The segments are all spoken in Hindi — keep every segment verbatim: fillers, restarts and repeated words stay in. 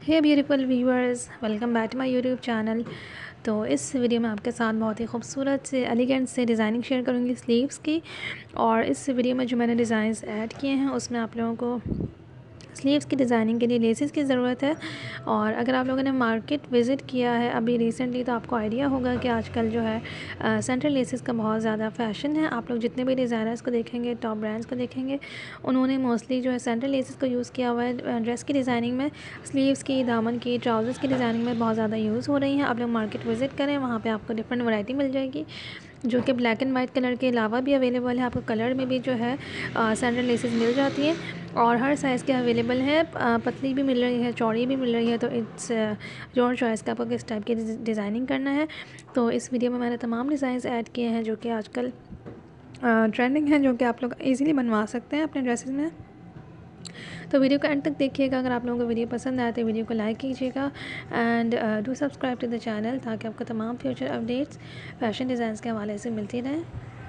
Hey beautiful viewers, welcome back to my YouTube channel. तो इस वीडियो में आपके साथ बहुत ही खूबसूरत से एलिगेंट से डिज़ाइनिंग शेयर करूँगी स्लीव्स की। और इस वीडियो में जो मैंने डिज़ाइंस ऐड किए हैं उसमें आप लोगों को स्लीव्स की डिज़ाइनिंग के लिए लेसेस की ज़रूरत है। और अगर आप लोगों ने मार्केट विज़िट किया है अभी रिसेंटली तो आपको आइडिया होगा कि आजकल जो है सेंट्रल लेसेस का बहुत ज़्यादा फ़ैशन है। आप लोग जितने भी डिज़ाइनर्स को देखेंगे, टॉप ब्रांड्स को देखेंगे, उन्होंने मोस्टली जो है सेंट्रल लेसेस को यूज़ किया हुआ है ड्रेस की डिज़ाइनिंग में। स्लीव्स की, दामन की, ट्राउज़र्स की डिज़ाइनिंग में बहुत ज़्यादा यूज़ हो रही हैं। आप लोग मार्केट विज़िट करें, वहाँ पर आपको डिफरेंट वैरायटी मिल जाएगी जो कि ब्लैक एंड वाइट कलर के अलावा भी अवेलेबल है। आपको कलर में भी जो है सेंट्रल लेसेस मिल जाती हैं और हर साइज़ के अवेलेबल है। पतली भी मिल रही है, चौड़ी भी मिल रही है। तो इट्स योर चॉइस का आपको किस टाइप की डिज़ाइनिंग करना है। तो इस वीडियो में मैंने तमाम डिज़ाइंस ऐड किए हैं जो कि आजकल ट्रेंडिंग है, जो कि आप लोग इजीली बनवा सकते हैं अपने ड्रेसेस में। तो वीडियो को एंड तक देखिएगा। अगर आप लोगों को वीडियो पसंद आए तो वीडियो को लाइक कीजिएगा and do subscribe to the channel, ताकि आपको तमाम फ्यूचर अपडेट्स फैशन डिज़ाइंस के हवाले से मिलती रहें।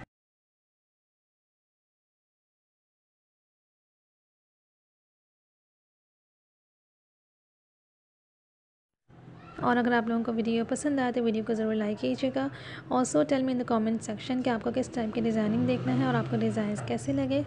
और अगर आप लोगों को वीडियो पसंद आए तो वीडियो को ज़रूर लाइक कीजिएगा। Also tell me in the comment section कि आपको किस टाइप की डिज़ाइनिंग देखना है और आपको डिज़ाइंस कैसे लगे।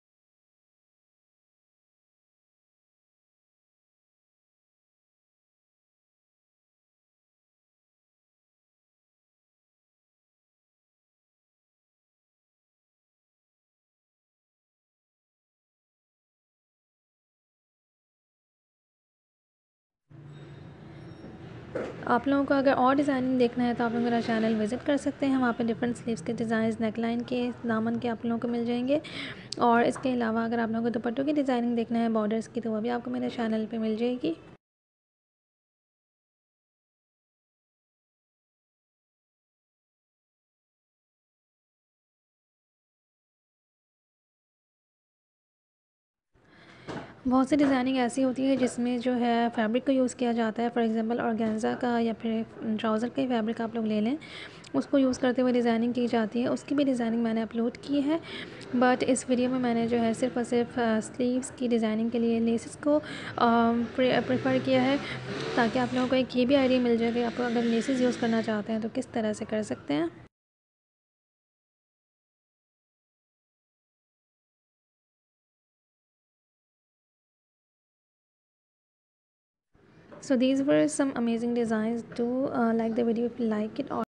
आप लोगों को अगर और डिज़ाइनिंग देखना है तो आप लोग मेरा चैनल विज़िट कर सकते हैं। वहाँ पे डिफरेंट स्लीव्स के डिज़ाइंस, नेकलाइन के, दामन के आप लोगों को मिल जाएंगे। और इसके अलावा अगर आप लोगों को दुपट्टों की डिज़ाइनिंग देखना है, बॉर्डर्स की, तो वो भी आपको मेरे चैनल पे मिल जाएगी। बहुत सी डिज़ाइनिंग ऐसी होती है जिसमें जो है फैब्रिक का यूज़ किया जाता है। फॉर एग्जांपल ऑर्गेन्जा का या फिर ट्राउज़र का ही फैब्रिक आप लोग ले लें, उसको यूज़ करते हुए डिज़ाइनिंग की जाती है। उसकी भी डिज़ाइनिंग मैंने अपलोड की है, बट इस वीडियो में मैंने जो है सिर्फ और सिर्फ स्लीव्स की डिज़ाइनिंग के लिए लेसेस को प्रेफर किया है, ताकि आप लोगों को एक ये भी आइडिया मिल जाए कि आप अगर लेसेस यूज़ करना चाहते हैं तो किस तरह से कर सकते हैं। So these were some amazing designs. Do uh, like the video if you like it. Or